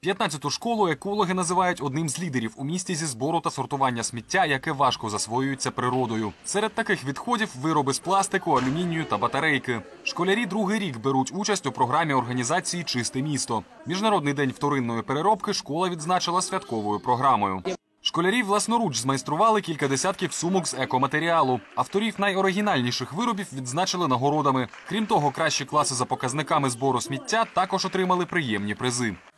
15-ту школу екологи називають одним з лідерів у місті зі збору та сортування сміття, яке важко засвоюється природою. Серед таких відходів – вироби з пластику, алюмінію та батарейки. Школярі другий рік беруть участь у програмі організації «Чисте місто». Міжнародний день вторинної переробки школа відзначила святковою програмою. Школярі власноруч змайстрували кілька десятків сумок з екоматеріалу. Авторів найоригінальніших виробів відзначили нагородами. Крім того, кращі класи за показниками збору сміття також отримали приємні призи.